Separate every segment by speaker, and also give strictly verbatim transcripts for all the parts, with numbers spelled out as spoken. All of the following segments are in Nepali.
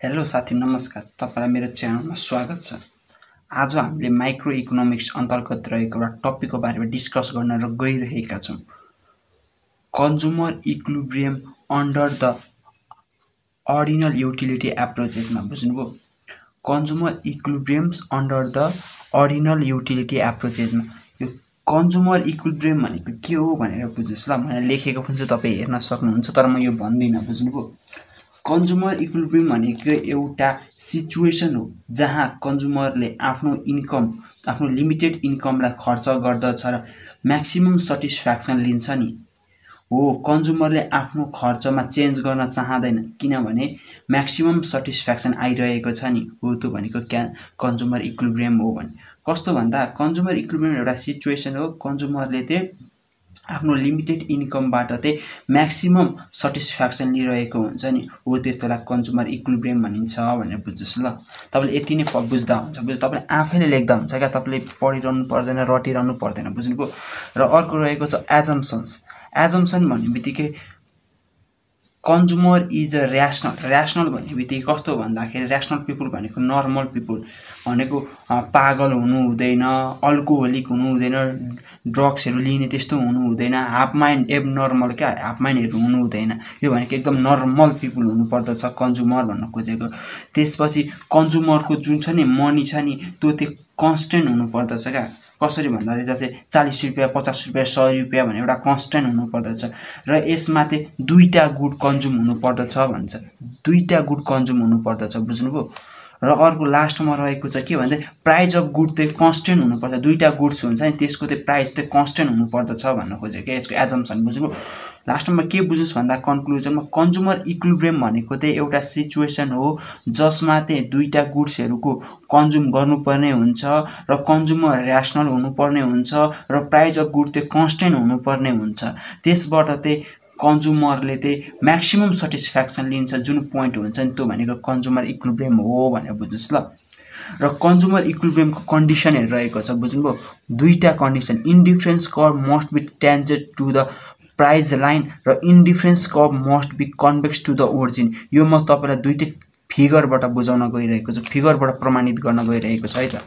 Speaker 1: हेलो साथी नमस्कार, तपाईलाई मेरो च्यानलमा स्वागत छ। आज हामीले माइक्रो इकोनोमिक्स अन्तर्गत रहेको एउटा टपिकको बारेमा डिस्कस गर्न र गइरहेका छौं। Consumer equilibrium under the ordinal utility एप्रोचेसमा बुझ्नुभयो। Consumer equilibriums under the ordinal utility एप्रोचेसमा यो कन्ज्युमर इक्विलिब्रियम भनेको के हो भनेर बुझ्नुस् ल। मैले लेखेको पनि छ, तपाई हेर्न सक्नुहुन्छ, तर म यो भन्दिन, बुझ्नुभयो। कन्ज्युमर इक्विलिब्रियम भनेको एउटा सिचुएसन हो जहाँ कन्ज्युमरले आफ्नो इन्कम आफ्नो लिमिटेड इन्कमलाई खर्च गर्दछ र म्याक्सिमम सटिस्फ्याक्सन लिन्छ नि हो। कन्ज्युमरले आफ्नो खर्चमा चेन्ज गर्न चाहदैन किनभने म्याक्सिमम सटिस्फ्याक्सन आइरहेको छ नि हो। त्यो भनेको क्या कन्ज्युमर इक्विलिब्रियम हो भने कस्तो भन्दा कन्ज्युमर इक्विलिब्रियम एउटा सिचुएसन हो कन्ज्युमरले चाहिँ आफ्नो लिमिटेड इन्कमबाट चाहिँ म्याक्सिमम सटिस्फ्याक्सन लिइरहेको हुन्छ नि हो, त्यस्तोलाई कन्ज्युमर इक्विलिब्रियम भनिन्छ भनेर बुझ्नुस् ल। तपाईले यति नै बुझ्दा हुन्छ, बुझ्नु तपाईले आफैले लेख्दा हुन्छ क्या, तपाईले पढिरहनु पर्दैन, रटिरहनु पर्दैन, बुझ्नुभयो। र अर्को रहेको छ एजम्पसन्स। एजम्पसन भन्नेबित्तिकै consumer is a rational. Rational भन्नेबित्तिकै कस्तो भन्दाखेरि र्यासनल पिपुल भनेको नर्मल पिपुल भनेको पागल हुनु हुँदैन, अल्कोहोलिक हुनु हुँदैन, ड्रग्सहरू लिने त्यस्तो हुनु हुँदैन, हाफ माइन्ड एब नर्मल क्या हाफ माइन्डहरू हुनु हुँदैन। यो भनेको एकदम नर्मल पिपुल हुनुपर्दछ कन्ज्युमर भन्न खोजेको। त्यसपछि कन्ज्युमरको जुन छ नि मनी छ नि त्यो त्यो कन्स्टेन्ट हुनुपर्दछ क्या। कसरी भन्दा चाहिँ चालीस रुपियाँ पचास रुपियाँ सय रुपियाँ भनेर एउटा कन्स्टेन्ट हुनुपर्दछ र यसमा चाहिँ दुईटा गुड कन्ज्युम हुनुपर्दछ भन्छ। दुईटा गुड कन्ज्युम हुनुपर्दछ, बुझ्नुभयो। र अर्को लास्टमा रहेको छ के भन्दा प्राइस अफ गुड चाहिँ कन्स्टेन्ट हुनुपर्छ। दुईटा गुड्स हुन्छ नि त्यसको चाहिँ प्राइस चाहिँ कन्स्टेन्ट हुनुपर्दछ भन्न खोजेको यसको एजम्पसन, बुझ्नुभयो। लास्टमा के बुझ्नुस् भन्दा कन्क्लुजनमा कन्ज्युमर इक्विलिब्रियम भनेको चाहिँ एउटा सिचुएसन हो जसमा चाहिँ दुईटा गुड्सहरूको कन्ज्युम गर्नुपर्ने हुन्छ र कन्ज्युमर र्यासनल हुनुपर्ने हुन्छ र प्राइस अफ गुड चाहिँ कन्स्टेन्ट हुनुपर्ने हुन्छ। त्यसबाट चाहिँ कन्ज्युमरले चाहिँ म्याक्सिमम सटिस्फ्याक्सन लिन्छ जुन पोइन्ट हुन्छ नि त्यो भनेको कन्ज्युमर इक्विलिब्रियम हो भनेर बुझ्नुस् ल। र कन्ज्युमर इक्विलिब्रियमको कन्डिसनहरू रहेको छ, बुझ्नुभयो। दुईटा condition, indifference curve must be tangent to the price line र indifference curve must be convex to the origin. यो म तपाईलाई दुईटै फिगरबाट बुझाउन गइरहेको छु, फिगरबाट प्रमाणित गर्न गइरहेको छ है त।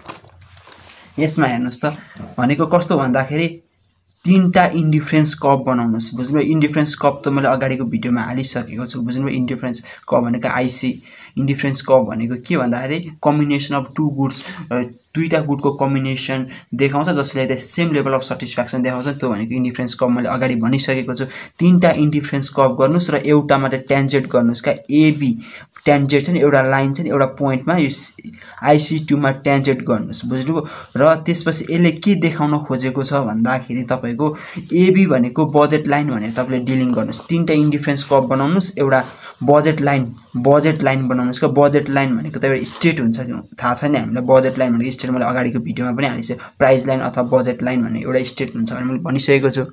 Speaker 1: यसमा हेर्नुस् त भनेको कस्तो भन्दाखेरि तीनटा इन्डिफरेन्स कर्भ बनाउनुस्, बुझ्नुभयो। इन्डिफरेन्स कर्भ त मैले अगाडिको भिडियोमा हालिसकेको छु, बुझ्नुभयो। इन्डिफरेन्स कर्भ भनेको आइसी इन्डिफरेन्स कर्भ भनेको के भन्दाखेरि कम्बिनेसन अफ टु गुड्स, दुईटा गुडको कम्बिनेसन देखाउँछ जसले चाहिँ सेम लेभल अफ सटिस्फ्याक्सन देखाउँछ, त्यो भनेको इन्डिफरेन्स कर्भ मैले अगाडि भनिसकेको छु। तीनटा इन्डिफरेन्स कर्भ गर्नुस् र एउटामा चाहिँ टेन्जेन्ट गर्नुस् क्या। एबी टेन्जेन्ट छ नि एउटा लाइन छ नि एउटा पोइन्टमा यो आइसी टू मा टेन्जेन्ट गर्नुस्, बुझ्नुभयो। र त्यसपछि यसले के देखाउन खोजेको छ भन्दाखेरि तपाईको एबी भनेको बजेट लाइन भनेर तपाईले डिलिङ गर्नुस्। तीनटा इन्डिफरेन्स कर्भ बनाउनुस्, एउटा बजेट लाइन बजेट लाइन बनाउनुस् क्या। बजेट लाइन भनेको त एउटा स्टेट हुन्छ, थाहा छ नि हामीलाई बजेट लाइन भनेको स्टेट, मैले अगाडिको भिडियोमा पनि हालिसकेँ। प्राइस लाइन अथवा बजेट लाइन भन्ने एउटा स्टेट हुन्छ भनेर मैले भनिसकेको छु।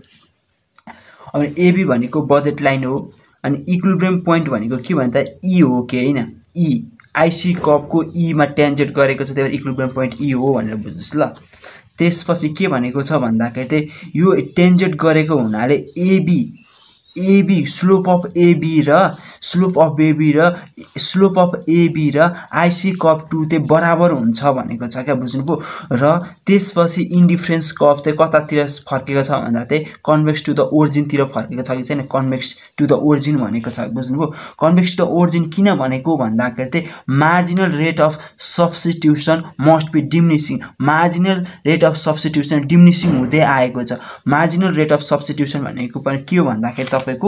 Speaker 1: अब एबी भनेको बजेट लाइन हो अनि इक्विलिब्रियम पोइन्ट भनेको के भन्दा ई हो कि हैन, ई आइसी कर्भको ई मा टेन्जेन्ट गरेको छ, त्यही भएर इक्विलिब्रियम पोइन्ट ई हो भनेर बुझ्नुस् ल। त्यसपछि के भनेको छ भन्दाखेरि चाहिँ यो टेन्जेन्ट गरेको हुनाले AB AB slope of AB र स्लोप अफ एबी र स्लोप अफ एबी र आइसी कर्भ टू चाहिँ बराबर हुन्छ भनेको छ क्या, बुझ्नुभयो। र त्यसपछि इन्डिफरेन्स कर्भ चाहिँ कतातिर फर्केको छ भन्दा चाहिँ कन्भेक्स टु द ओरिजिनतिर फर्केको छ कि छैन, कन्भेक्स टु द ओरिजिन भनेको छ, बुझ्नुभयो। कन्भेक्स टु द ओरिजिन किन भनेको भन्दाखेरि चाहिँ marginal rate of substitution must be diminishing. Marginal rate of substitution diminishing हुँदै आएको छ। मार्जिनल रेट अफ सब्स्टिट्युसन भनेको पनि के हो भन्दाखेरि तपाईको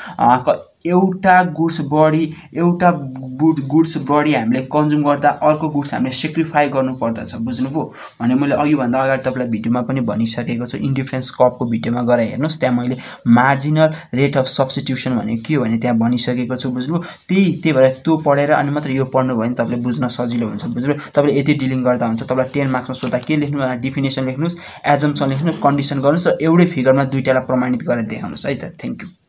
Speaker 1: एउटा गुड्स बढी एउटा गुड गुड्स बढी हामीले कन्ज्युम गर्दा अर्को गुड्स हामीले सेक्रिफाई गर्नुपर्दछ, बुझ्नुभयो। भने मैले अघि भन्दा अगाडि तपाईलाई भिडियोमा पनि भनिसकेको छु, इन्डिफरेन्स कर्भको भिडियोमा गएर हेर्नुस्, त्यहाँ मैले मार्जिनल रेट अफ सब्स्टिट्युसन भने के हो भने त्यहाँ भनिसकेको छु, बुझ्नुभयो। त्यही त्यही भएर त्यो पढेर अनि मात्र यो पढ्नु भयो भने तपाईले बुझ्न सजिलो हुन्छ, बुझ्नुभयो। तपाईले यति डिलिङ गर्दा हुन्छ। तपाईलाई टेन मार्क्समा सोध्दा के लेख्नु भन्दा डिफिनेसन लेख्नुस्, एजम्पसन लेख्नुस्, कन्डिसन गर्नुस् र एउटै फिगरमा दुईटालाई प्रमाणित गरेर देखाउनुस् है त। Thank you.